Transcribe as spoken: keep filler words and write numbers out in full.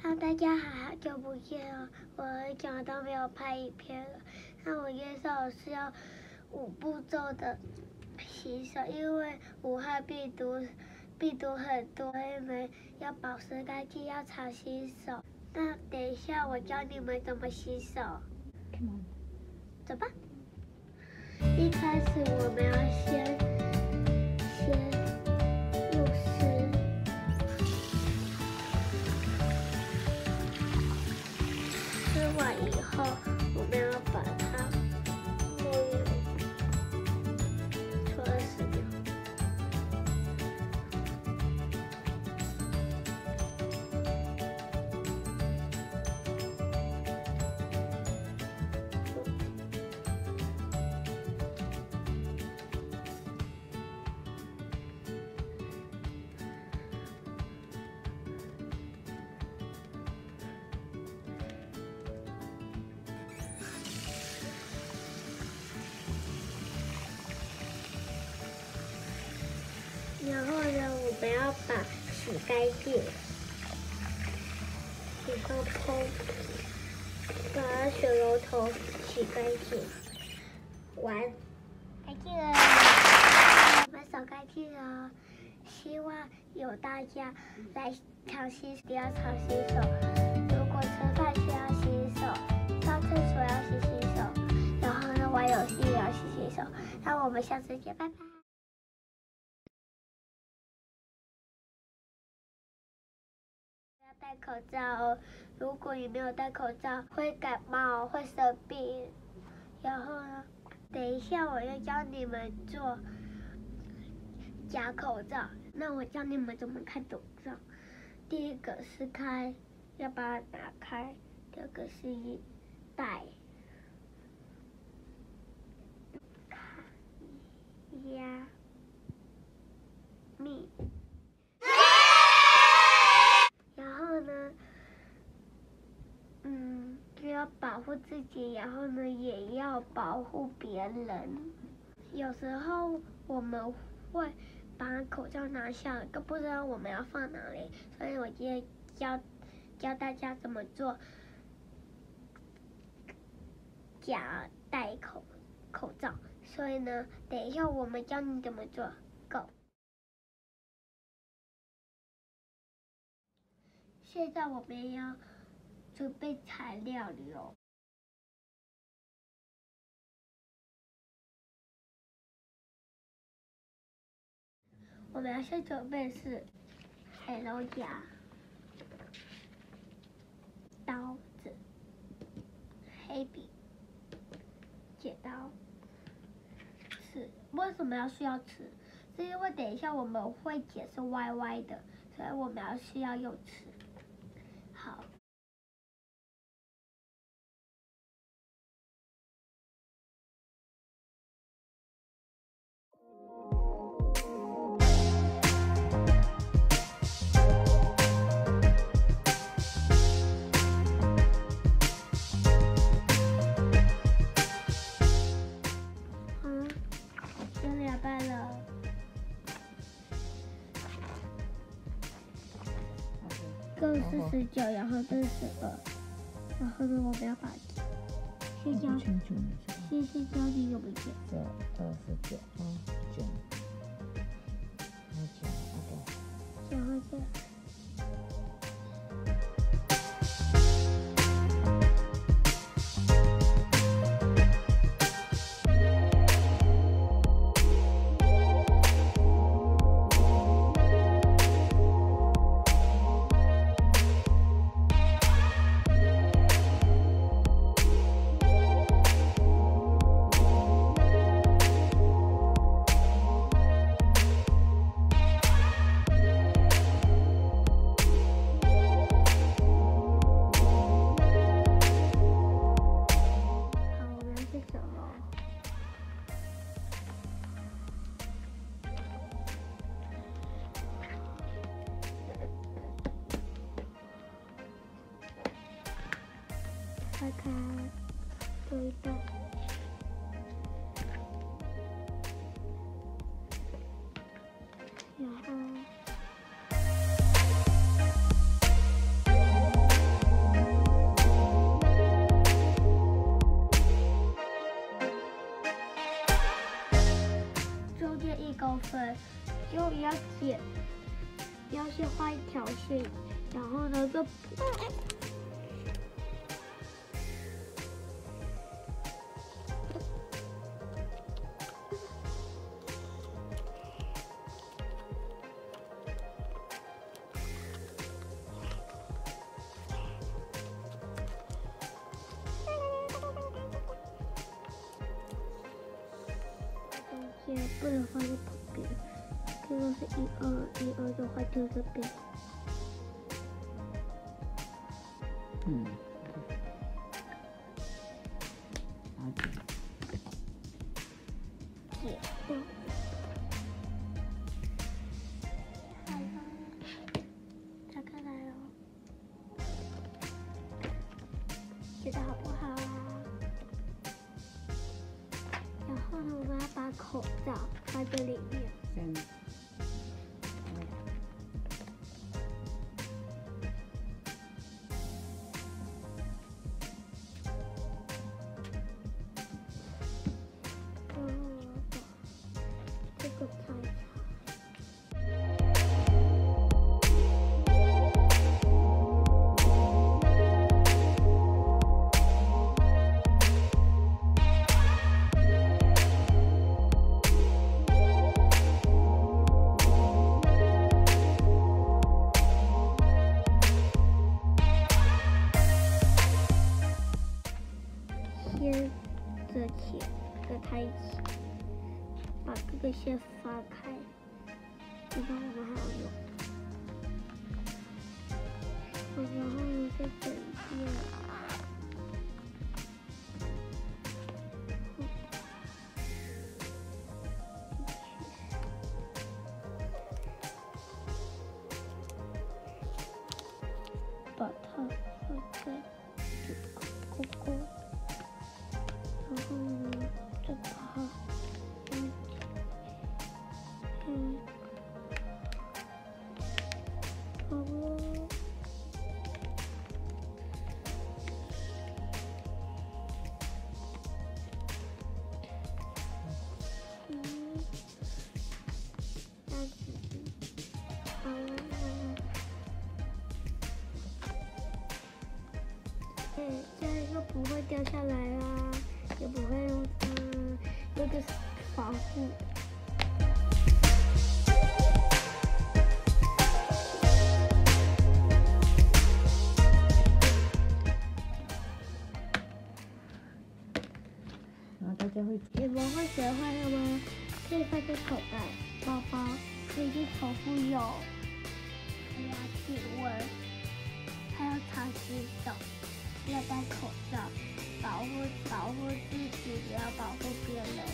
哈，大家好，好久不见了，我很久都没有拍影片了。那我介绍是要五步骤的洗手，因为武汉病毒病毒很多，所以们要保持干净，要常洗手。那等一下我教你们怎么洗手。 Come on， 走吧。一开始我们要先先用湿，湿完以后，我们要把它搓匀，搓二十秒。然后呢，我们要把洗干净，然后喷，把水龙头洗干净。完，干净了，我们手干净了。希望有大家来常洗，一定要常洗手。如果吃饭需要洗手，上厕所要洗洗手，然后呢玩游戏也要洗洗手。那我们下次见，拜拜。戴口罩哦，如果你没有戴口罩，会感冒，会生病。然后呢，等一下我要教你们做假口罩。那我教你们怎么开口罩。第一个是开，要把它打开；第二个是戴，压密。然后呢，嗯，就要保护自己，然后呢，也要保护别人。有时候我们会把口罩拿下来，都不知道我们要放哪里，所以我今天教教大家怎么做假戴口口罩。所以呢，等一下我们教你怎么做。Go。现在我们要准备材料了。我们要先准备是海龙牙、刀子、黑笔、剪刀、尺。为什么要需要尺？是因为等一下我们会剪是歪歪的，所以我们要需要用尺。好。嗯，有两半了。这是十九，然后这是十二，然后呢，我们要把先教，先先教你怎么剪。 这二十九，啊，剪，然后剪那个， 然后这样。开开，做一半，然后。 就要剪，要先画一条线，然后呢就。也不能放在旁边，这个是一二一二的话就这边。 嗯。好的。 解掉。好了，打开来哦。觉得好不好啊？然后呢，我们要把口罩放在里面。 先。 然后我把这个拆开。先这起跟它一起，把这个先发开，这个我们还要用。然后呢，再整遍。把它放在这个勾勾。然后呢，再把它嗯嗯，好了，嗯，这样子，好了，哎，这样又不会掉下来啊。也不会用嗯那个防护。 然后大家会， 你们会学会了吗？可以放在口袋、包包，可以去重复用，还要体温，还要常洗手，要戴口罩。保护保护自己，也要保护别人。